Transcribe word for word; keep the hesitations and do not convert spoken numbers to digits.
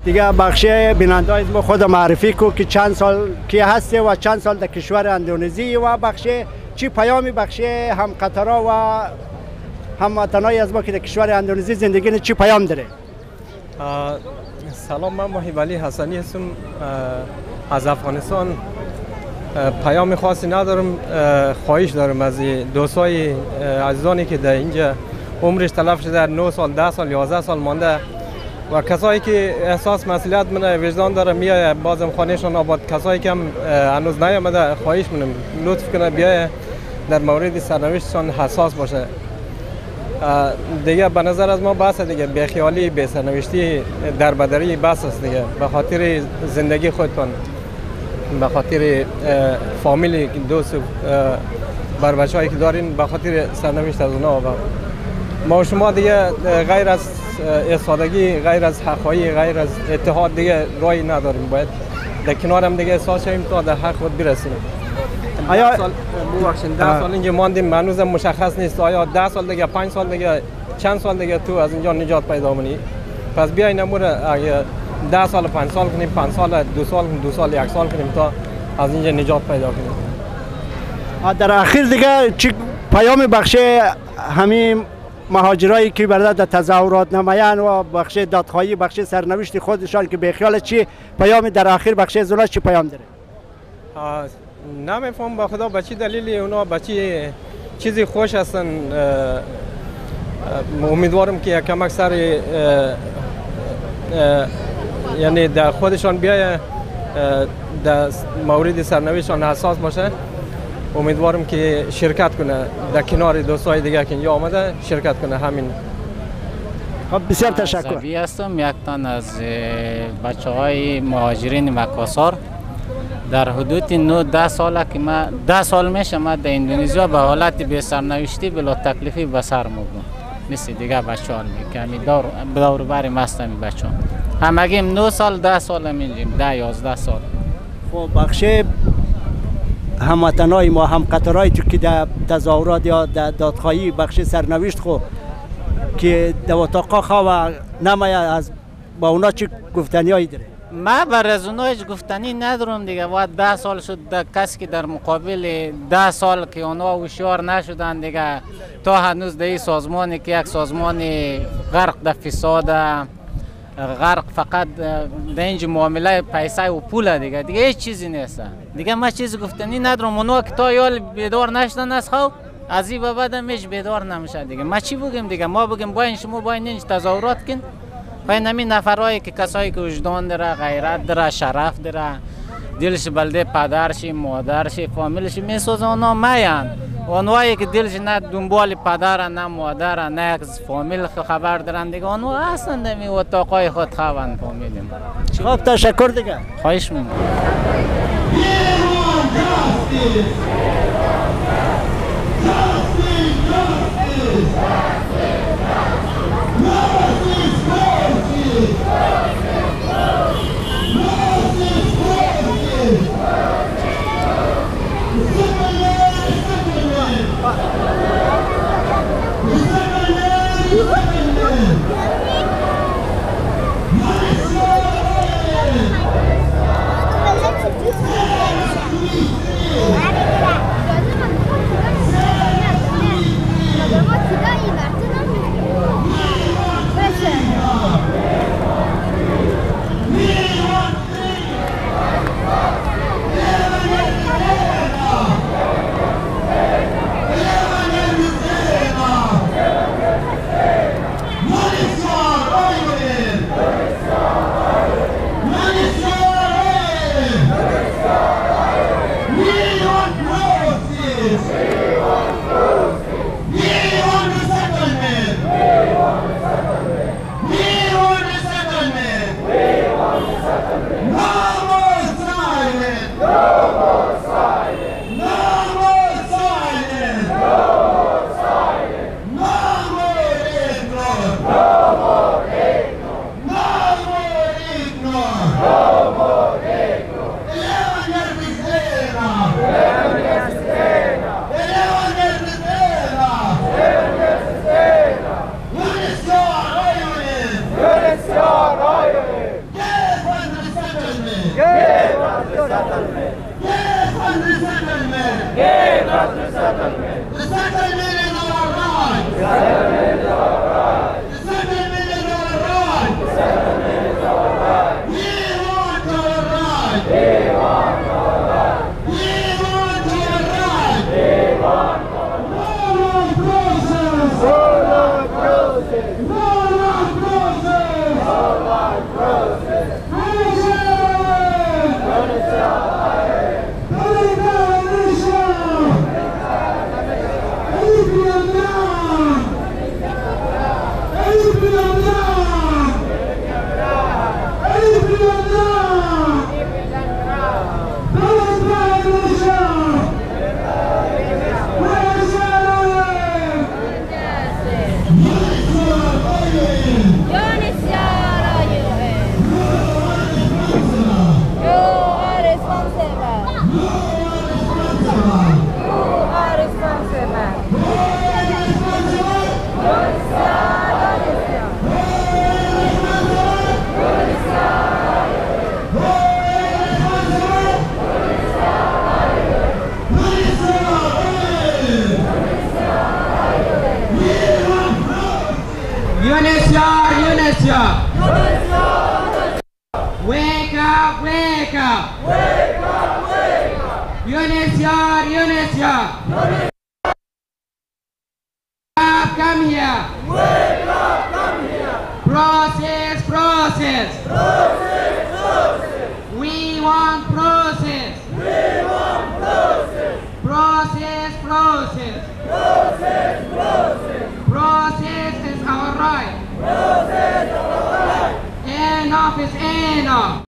دیگه بخش بیننده ما خود معرفی کو که چند سال کی هستی و چند سال در کشور اندونزی و بخش چی پیامی بخش هم قطرا و هم وطنای از ما که در کشور اندونزی زندگی چی پیام داره؟ سلام، من محیب علی حسنی هستم از افغانستان. پیام خاصی ندارم، خواهش دارم از دوستای عزیزانی که در اینجا عمرش تلف شده، نه سال، ده سال، یازده سال مانده و کسایی که احساس مسئولیت من وجدان داره میایه بازم خانهشان آباد، کسایی که هم هنوز نیامده خواهش منم لطف کنه بیایه در مورد سرنوشتشان حساس باشه. دیگه به نظر از ما بس دیگه بیخیالی به سرنوشتی در بدری بس است دیگه، به خاطر زندگی خودتان، به خاطر فامیلی دوست بر بچه‌هایی که دارین، به خاطر سرنوشت از اونها. ما و شما دیگه غیر از ایستادگی، غیر از حق‌خواهی، غیر از اتحاد دیگه راهی نداریم. باید در کنار هم دیگه احساس شویم تا در حق خود برسیم. آیا سال ببخشید ده سال اینجا ماندیم، هنوزم مشخص نیست آیا ده سال دیگه، پنج سال دیگه، چند سال دیگه تو از اینجا نجات پیدا کنی. پس بیاین امور اگه ده سال پنج سال کنیم، پنج سال دو سال دو سال یک سال کنیم تا از اینجا نجات پیدا کنیم. در اخیر دیگه چی پیام بخش همین مهاجرایی که برده در تظاهرات نمایان و بخش دادخواهی، بخش سرنوشت خودشان که به خیال چی پیام در اخیر بخش زولا چی پیام داره؟ نمیفهم با خدا به چی دلیلی اونا به چی چیزی خوش هستن. امیدوارم که کمک سر یعنی در خودشان بیایه، در مورد سرنوشتشان حساس باشه. امیدوارم که شرکت کنه در کنار دوستای دیگه که اینجا آمده شرکت کنه. همین. خب بسیار تشکر. زبی هستم، یک تن از بچه های مهاجرین مکاسار. در حدود نه ده ساله که ما ده سال میشه ما در اندونزیا به حالت بی سرنوشتی بلا تکلیفی به سر مبرم. مثل دیگه بچه ها میکنی دور دور بر مستم بچه ها همگیم نه سال ده سال میجیم، ده یازده سال. خب بخش هموطنای ما، هم قطرای تو که در تظاهرات یا در دادخواهی بخش سرنوشت خو که در اتاقا خواه نمایه، از با اونا چی گفتنی هایی داره؟ ما بر از اونا هیچ گفتنی ندارم دیگه. و ده سال شد ده کسی که در مقابل ده سال که اونا هوشیار نشدن دیگه، تا هنوز در این سازمانی که یک سازمان غرق در فساد، غرق فقط در اینج معامله پیسه و پول دیگه دیگه هیچ چیزی نیست دیگه. ما چیزی گفتنی ندارم. اونا که تا یال بیدار نشدن از خواب، از این به بعد هم هیچ بیدار نمیشه دیگه. ما چی بگیم دیگه؟ ما بگیم باین شما باین اینج تظاهرات کن، باین همین نفرهایی که کسایی که وجدان داره، غیرت داره، شرف داره، دلش بلده پدرشی، مادرشی، فامیلشی میسوزه، اونا میان. اونایی که دلش نه دنبال پدر، نه مادر، نه از فامیل خبر دارن دیگه، اونها هستن در می اتاقای خود خوان فامیلیم. خب تشکر دیگه. خواهش می‌کنم. The settlement is our right. The settlement is our right. The settlement is our right. The settlement is our right. We want our right. We want our right. We want our right. We want our right. No more process. No more process. No more process. No more process. UNHCR, UNHCR. Wake up, wake up. Wake up, wake up. UNHCR, UNHCR. Come here. Wake up, come here. Process, process. Process, process. We want process. We want process. Process, process. Process, process. Process is our right. Process is our right. Enough is enough.